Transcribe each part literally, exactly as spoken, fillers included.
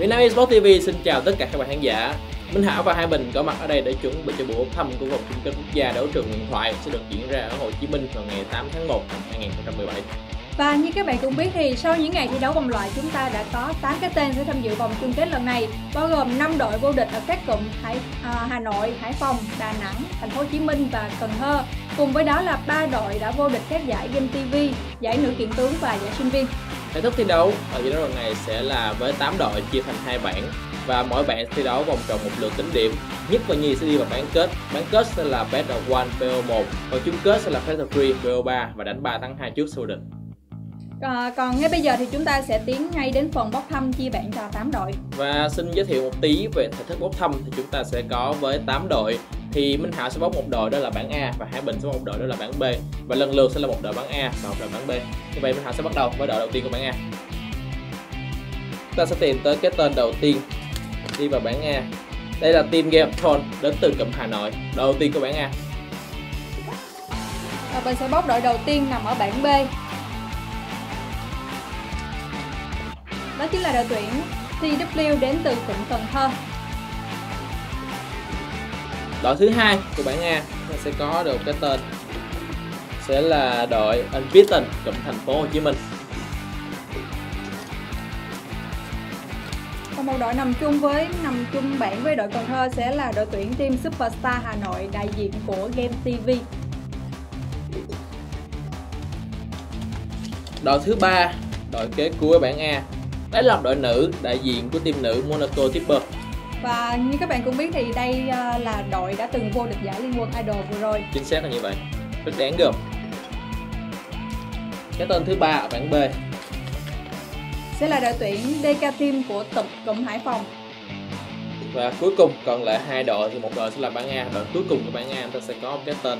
Vietnam Esports ti vi xin chào tất cả các bạn khán giả. Minh Hảo và Hai Bình có mặt ở đây để chuẩn bị cho buổi bốc thăm của vòng chung kết quốc gia đấu trường huyền thoại sẽ được diễn ra ở Hồ Chí Minh vào ngày tám tháng một năm hai nghìn không trăm mười bảy. Và như các bạn cũng biết thì sau những ngày thi đấu vòng loại, chúng ta đã có tám cái tên sẽ tham dự vòng chung kết lần này, bao gồm năm đội vô địch ở các cụm Hải, à, Hà Nội, Hải Phòng, Đà Nẵng, Thành phố Hồ Chí Minh và Cần Thơ. Cùng với đó là ba đội đã vô địch các giải Game ti vi, giải nữ kiện tướng và giải sinh viên. Thể thức thi đấu ở giải đấu lần này sẽ là với tám đội chia thành hai bảng và mỗi bảng thi đấu vòng tròn một lượt tính điểm. Nhất và nhì sẽ đi vào bán kết. Bán kết sẽ là Best of One pê o một, còn chung kết sẽ là Best of Three pê o ba và đánh ba thắng hai trước vô địch. À, còn ngay bây giờ thì chúng ta sẽ tiến ngay đến phần bốc thăm chia bảng cho tám đội. Và xin giới thiệu một tí về thể thức bốc thăm thì chúng ta sẽ có với tám đội. Thì Minh Hảo sẽ bốc một đội đó là bảng A và Hai Bình sẽ bốc một đội đó là bảng B. Và lần lượt sẽ là một đội bảng A và một đội bảng B. Như vậy Minh Hảo sẽ bắt đầu với đội đầu tiên của bảng A. Chúng ta sẽ tìm tới cái tên đầu tiên đi vào bảng A. Đây là team Game of Thrones đến từ cụm Hà Nội, đội đầu tiên của bảng A. Và mình sẽ bốc đội đầu tiên nằm ở bảng B. Đó chính là đội tuyển tê vê đến từ cụm Cần Thơ. Đội thứ hai của bảng A nó sẽ có được cái tên sẽ là đội Unbeaten cụm Thành phố Hồ Chí Minh. Còn một đội nằm chung với nằm chung bảng với đội Cần Thơ sẽ là đội tuyển team Superstar Hà Nội, đại diện của Game ti vi. Đội thứ ba, đội kế cuối bảng A. Đây là đội nữ đại diện của team nữ Monaco Tipper. Và như các bạn cũng biết thì đây là đội đã từng vô địch giải Liên quân Idol vừa rồi. Chính xác là như vậy, rất đáng gờm. Cái tên thứ ba ở bảng B sẽ là đội tuyển đê ca Team của tập cụm Hải Phòng. Và cuối cùng còn lại hai đội thì một đội sẽ là bảng A, đội cuối cùng của bảng A chúng ta sẽ có một cái tên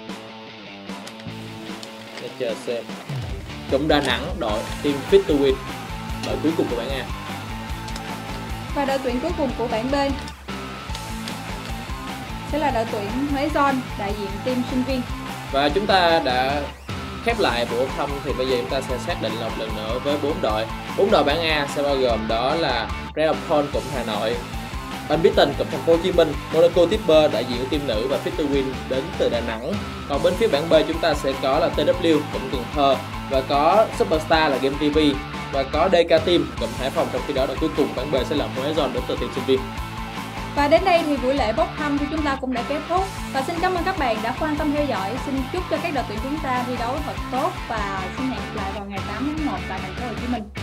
để chờ xem. Cụm Đà Nẵng, đội team Fit to Win, đội cuối cùng của bảng A. Và đội tuyển cuối cùng của bảng B sẽ là đội tuyển Huế Zone, đại diện team sinh viên. Và chúng ta đã khép lại buổi thăm thì bây giờ chúng ta sẽ xác định một lần nữa với bốn đội. Bốn đội bảng A sẽ bao gồm đó là Red of Thorn cụm Hà Nội, Unbeaten cụm Thành phố Hồ Chí Minh, Monaco Tipper đại diện team nữ và Fit to Win đến từ Đà Nẵng. Còn bên phía bảng B chúng ta sẽ có là tê vê cụm Cần Thơ và có Superstar là Game ti vi và có đê ca Team cụm Hải Phòng, trong khi đó đội cuối cùng bảng B sẽ là Huế Zone đến từ team sinh viên. Và đến đây thì buổi lễ bốc thăm của chúng ta cũng đã kết thúc. Và xin cảm ơn các bạn đã quan tâm theo dõi. Xin chúc cho các đội tuyển chúng ta thi đấu thật tốt và xin hẹn gặp lại vào ngày tám tháng một tại thành phố Hồ Chí Minh.